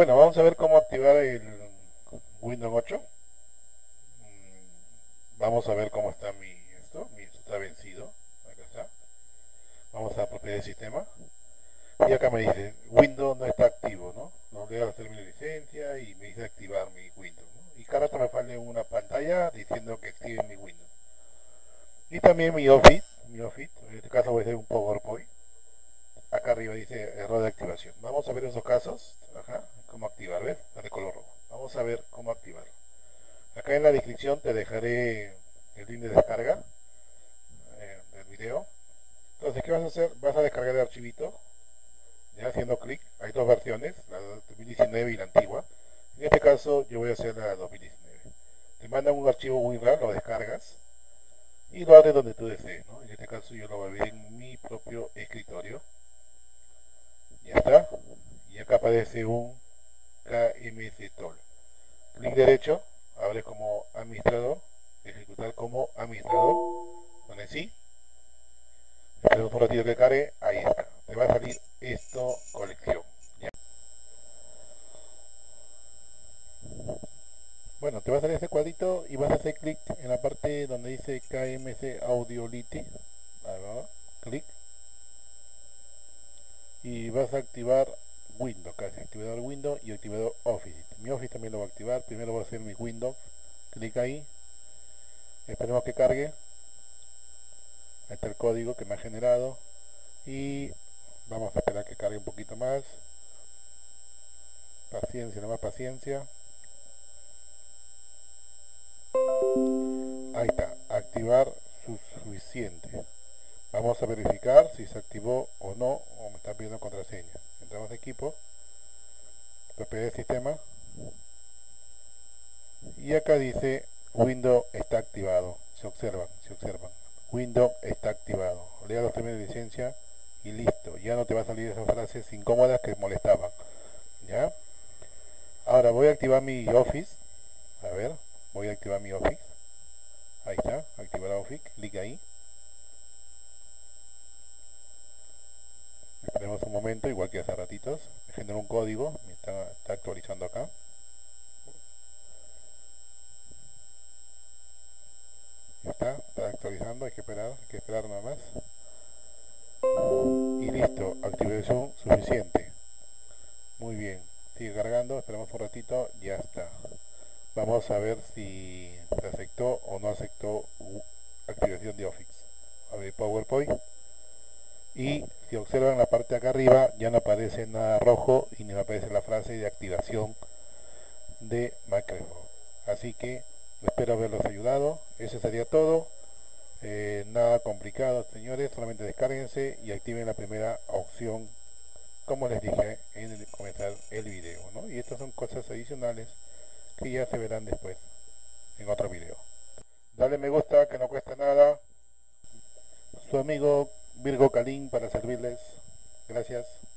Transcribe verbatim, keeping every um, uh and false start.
Bueno, vamos a ver cómo activar el Windows ocho. Mm, Vamos a ver cómo está mi esto. Mi esto está vencido. Acá está. Vamos a propiedades de sistema. Y acá me dice Windows no está activo, ¿no? No leo los términos de licencia y me dice activar mi Windows, ¿no? Y cada rato me sale una pantalla diciendo que active mi Windows. Y también mi Office, mi Office, en este caso voy a hacer un PowerPoint. Acá arriba dice error de activación. Vamos a ver esos casos. Ajá, cómo activar, ¿ves? Está de color rojo. Vamos a ver cómo activar. Acá en la descripción te dejaré el link de descarga eh, del video. Entonces, ¿qué vas a hacer? Vas a descargar el archivito, ya haciendo clic. Hay dos versiones, la dos mil diecinueve y la antigua. En este caso, yo voy a hacer la dos mil diecinueve. Te mandan un archivo WinRAR, lo descargas y lo abres donde tú desees, ¿no? En este caso, yo lo abrí en mi propio escritorio. Ya está. Y acá aparece un K M S Tool. Clic derecho, abre como administrador, ejecutar como administrador, pone sí, espera un ratito que cargue, ahí está, te va a salir esto colección. ¿Ya? Bueno, te va a salir este cuadrito y vas a hacer clic en la parte donde dice K M S Audiolite, ahí va, clic, y vas a activar Windows, casi activador Windows y activador Office. Mi Office también lo va a activar, primero voy a hacer mi Windows, clic ahí, esperemos que cargue. Ahí está el código que me ha generado y vamos a esperar que cargue un poquito más. Paciencia, nomás paciencia. Ahí está, activar suficiente. Vamos a verificar si se activó o no, o me está pidiendo contraseña. Entramos a equipo, propiedad del sistema y acá dice Windows está activado. Se observan, se observan. Windows está activado. Lea los términos de licencia y listo. Ya no te va a salir esas frases incómodas que molestaban. ¿Ya? Ahora voy a activar mi Office. A ver, voy a activar mi Office. Ahí está, activar Office. Clic ahí. Esperemos un momento, igual que hace ratitos. Me genera un código. Me está, está actualizando acá. Ya está, está actualizando. Hay que esperar, hay que esperar nada más. Y listo, activación suficiente. Muy bien. Sigue cargando, esperamos un ratito. Ya está. Vamos a ver si se aceptó o no aceptó activación de Office. A ver, PowerPoint. Y si observan la parte de acá arriba ya no aparece nada rojo y ni aparece la frase de activación de Microsoft. Así que espero haberlos ayudado. Eso sería todo. Eh, nada complicado, señores. Solamente descárguense y activen la primera opción, como les dije en comenzar el video, ¿no? Y estas son cosas adicionales que ya se verán después en otro video. Dale me gusta, que no cuesta nada. Su amigo Virgo Calín para servirles. Gracias.